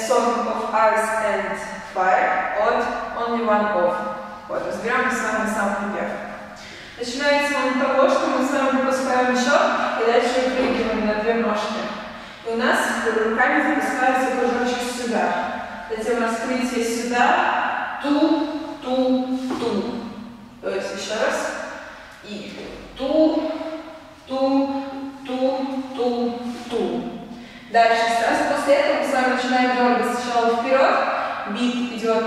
song of ice and fire, or only one of. Вот, разбираем с вами сам припев. Начинается он с того, что мы с вами выпускаем счет и дальше выпрыгиваем на две ножки. И у нас руками запускается кружочек сюда. Затем раскрытие сюда, ту, ту, ту. То есть еще раз. И ту, ту, ту, ту, ту. Дальше, сразу после этого мы с вами начинаем дергать сначала вперед. Бит идет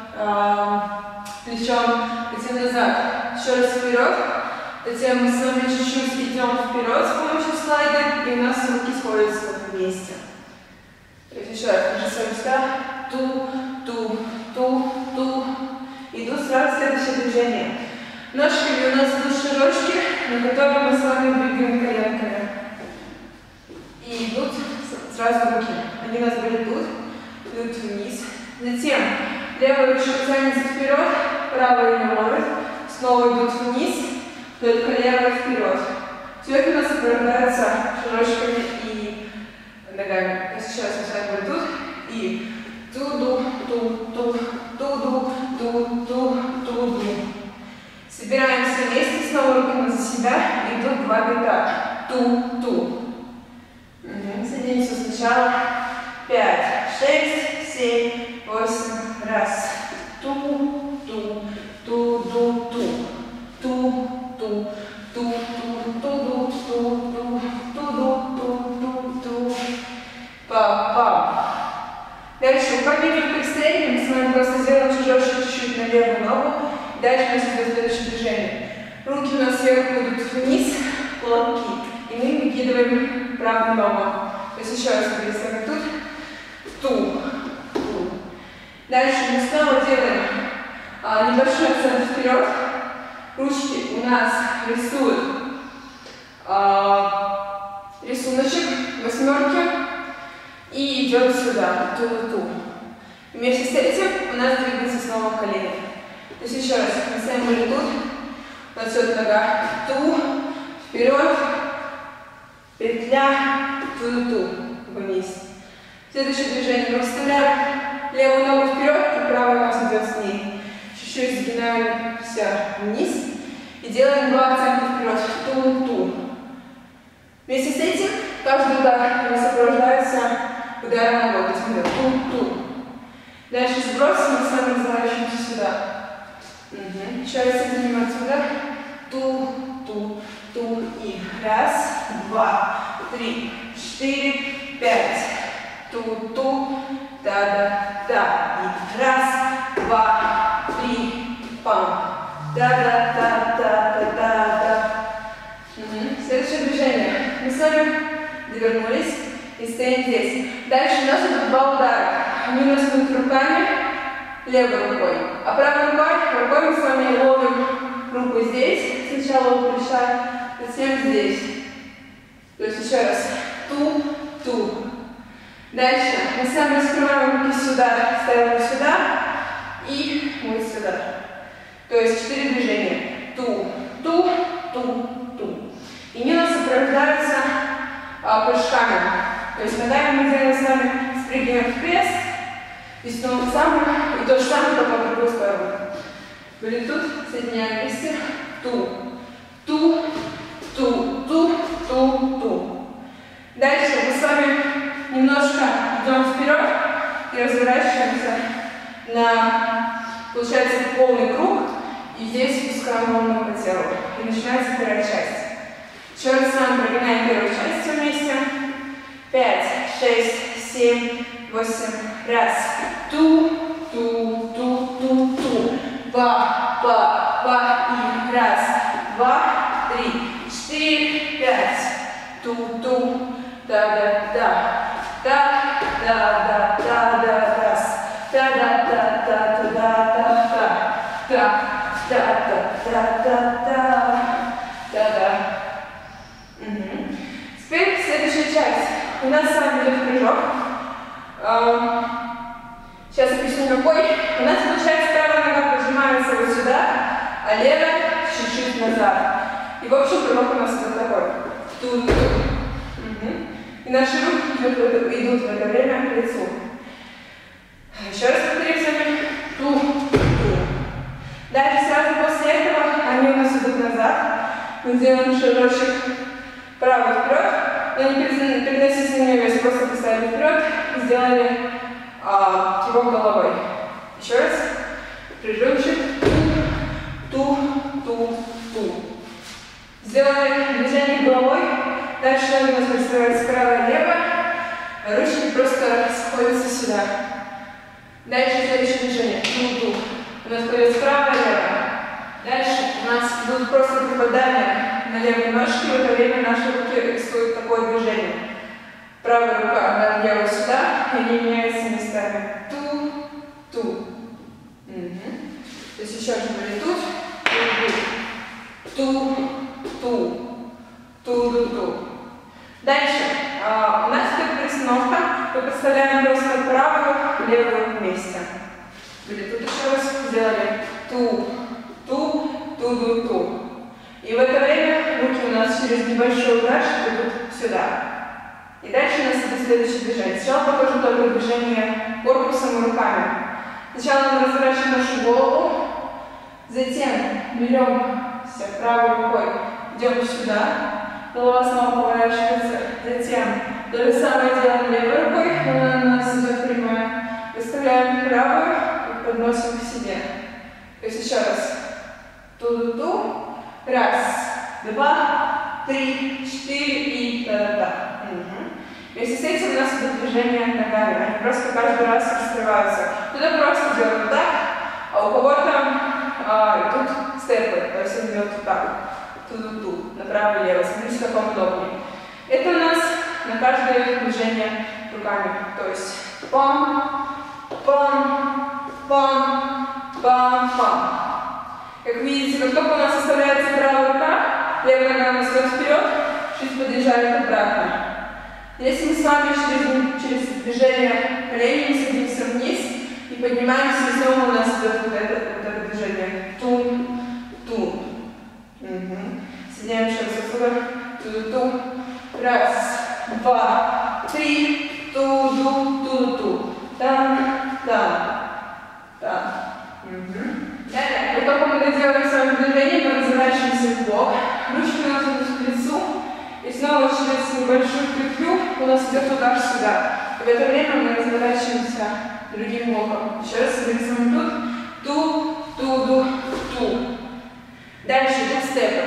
плечом, затем назад. Еще раз вперед. Затем мы с вами чуть-чуть идем вперед с помощью слайда, и у нас руки сходятся в этом месте. То есть еще раз, мы с вами сюда. Ту, ту, ту, ту. Идут сразу следующее движение. Ножками у нас идут широчки, на которые мы с вами двигаем коленками. И идут сразу руки. Они у нас были тут, идут вниз. Затем левая ручка тянется вперед, правая не ловит. Снова идут вниз, только левая вперед. Все это у нас сопровождается широчками и ногами. То есть сейчас мы с вами были тут. И туду, ту, ту, туду, ту, ту, туду. Собираемся вместе, снова руки за себя, и идут два бита. Ту, ту. Садимся сначала. 5, 6, 7, 8. Раз. Ту, ту, ту, ту, ту. Ту, ту, ту, ту, ту, ту, ту, ту, ту, ту. Па-па. Дальше руками идем быстрее, мы с вами просто сделаем чуть-чуть на левую ногу. Дальше у нас идет следующее движение. Руки у нас сверху идут вниз, локти, и мы выкидываем правую ногу. То есть еще раз мы тут. Ту, ту. Дальше мы снова делаем небольшой акцент вперед. Ручки у нас рисуют рисуночек, восьмерки, и идет сюда, ту-ту-ту. Вместе с этим у нас двигается снова колени. То есть еще раз, мы с вами были тут, у нас идет нога, ту, вперед, петля, ту-ту, вниз. Следующее движение мы вставляем левую ногу вперед, и правая у нас идет с ней. Чуть-чуть сгинаемся вниз и делаем два акцента вперед, ту-ту. Вместе с этим каждый удар у нас сопровождается ударом ногой, то есть мы делаем ту-ту. Дальше сброс, мы с вами разворачиваемся сюда. Еще раз поднимаем сюда. Ту, ту, ту. И раз, два, три, 4, 5. Ту, ту, да-да-да. И раз, два, три, пам. Да-да-да-да-да-да-да. Следующее движение. Мы с вами довернулись и стоим здесь. Дальше у нас идут два удара. Они у нас идут руками, левой рукой. А правой рукой мы с вами ловим руку здесь, сначала у плеча, затем здесь. То есть еще раз. Ту, ту. Дальше мы с вами раскрываем руки сюда, ставим сюда и вот сюда. То есть 4 движения. Ту, ту, ту, ту. И они у нас сопровождаются прыжками. То есть ногами мы делаем с вами, спрыгиваем в пресс, и снова самое, и то же самое, только в другую сторону. Были тут, соединяем вместе. Ту, ту, ту, ту, ту, ту. Дальше мы с вами немножко идем вперед и разворачиваемся на, получается, полный круг. И здесь пускаем волну по телу. И начинается первая часть. Еще раз с вами прогоняем первую часть все вместе. 5, 6, 7, 8. Раз. Ту, ту, ту, ту, ту. Ба, ба, ба. И раз, два, три, 4, 5. Ту, ту. Да-да-да. Да-да-да-да-да. Раз. Да-да-да-да-да-да-да. Да-да-да-да-да-да. Теперь следующая часть. У нас с вами идет прыжок. Сейчас объясню какой. У нас получается правая нога прижимается вот сюда, а левая чуть-чуть назад. И в общем прыжок у нас вот такой. Ту-ту. И наши руки идут в это время к лицу. Мы сделаем шажочек правый вперед, но не переносите на нее вес, просто поставили вперед и сделали кивок головой. Еще раз. Прыжочек. Ту. Сделали движение головой. Дальше у нас представляется право-лево. Ручки просто сходятся сюда. Дальше следующее движение. Ту. У нас появится право-лево. Дальше у нас будут просто припадания на левые ножки. В это время наши руки рисуют такое движение. Правая рука на левую сюда, и они меняются местами. Ту. То есть еще раз были тут. Ту. Дальше. У нас идет перестановка. Мы представляем просто правую и левую вместе. Были тут еще раз. Сделали ту. И в это время руки у нас через небольшой удар идут сюда. И дальше у нас идет следующее движение. Сначала покажу только движение корпусом и руками. Сначала мы разворачиваем нашу голову, затем беремся правой рукой, идем сюда, голова снова поворачивается, затем то же самое делаем левой рукой, она у нас идет прямая, выставляем правую и подносим к себе. То есть еще раз. Ту. Раз, два, три, четыре и та-та-та. Вместе с этим у нас идут движения ногами, они просто каждый раз раскрываются. Кто-то просто делает вот так, а у кого-то идут степы, то есть он делает вот так. Ту, направо и лево. Смотрите, как вам удобнее. Это у нас на каждое движение руками. То есть пам. Как видите, как только у нас оставляется правая рука, левая нога у нас идет вперед, чуть подъезжает обратно. Если мы с вами через движение коленями садимся вниз и поднимаемся, и снова у нас идет вот это движение. Ту. Соединяем еще раз отсюда. Ту. Раз, два, три. Ту. Там. Далее, как только мы доделаем с вами движение, мы разворачиваемся в бок. Ручки у нас идут к лицу. И снова через небольшую петлю у нас идет удар сюда. И в это время мы разворачиваемся другим боком. Еще раз рисуем тут. Ту. Дальше идут степы.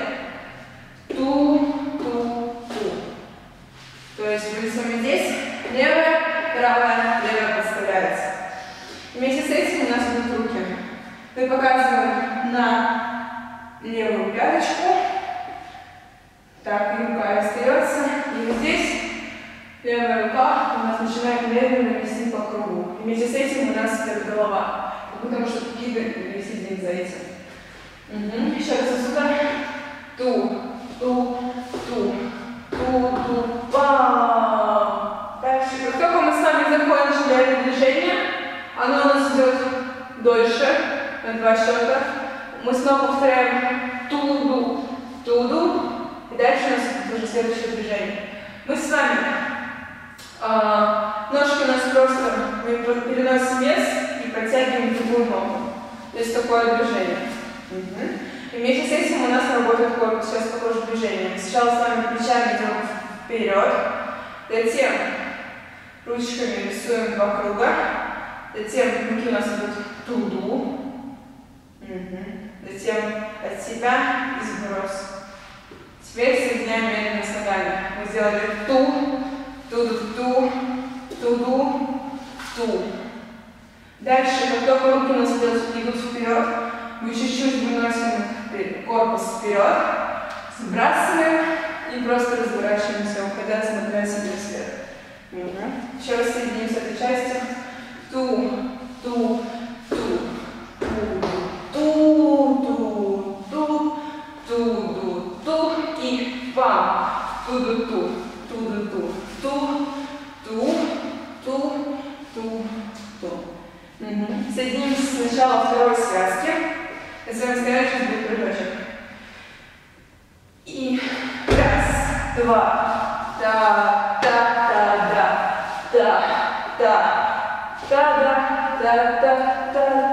Ту. То есть мы рисуем здесь. Левая, правая, левая подставляется. Вместе с этим у нас идут руки. Мы показываем на левую пяточку. Так, и рука остается. И вот здесь левая рука у нас начинает медленно вести по кругу. И вместе с этим у нас идет голова. Потому что кида и сидим за этим. Еще раз отсюда. Ту. Пам. Дальше. Как только мы с вами закончили это движение, оно у нас идет дольше, на 2 счета. Мы снова повторяем туду. И дальше у нас уже следующее движение. Мы с вами, ножки у нас просто, мы переносим вес и подтягиваем другую ногу. То есть такое движение. И вместе с этим у нас работает корпус. Сейчас такое же движение. Сначала с вами плечами идем вперед, затем ручками рисуем 2 круга, затем руки у нас идут туду, затем от себя и сброс. Теперь соединяем медленно с ногами. Мы сделали ту. Дальше, как только руки у нас идут вперед, мы чуть-чуть выносим корпус вперед, сбрасываем и просто разворачиваемся, уходя, смотря себе вслед. Еще раз соединим с этой частью. Ту. И пам. Ту. Соединим сначала второй связки. Это самостоятельно будет прыжочек. И раз, два,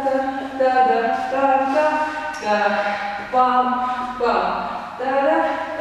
пам,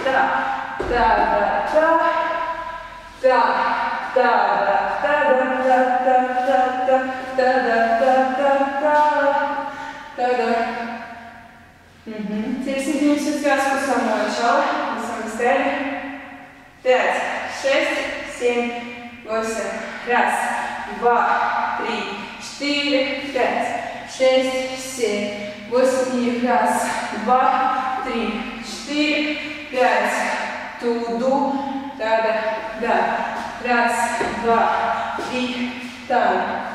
Теперь соединим всю связку с самого начала, мы сами стояли. 5, 6, 7, 8. Раз, два, три, 4, 5, 6, 7, 8. И раз, два, три, 4, 5. Туду, да. Раз, два, три, да.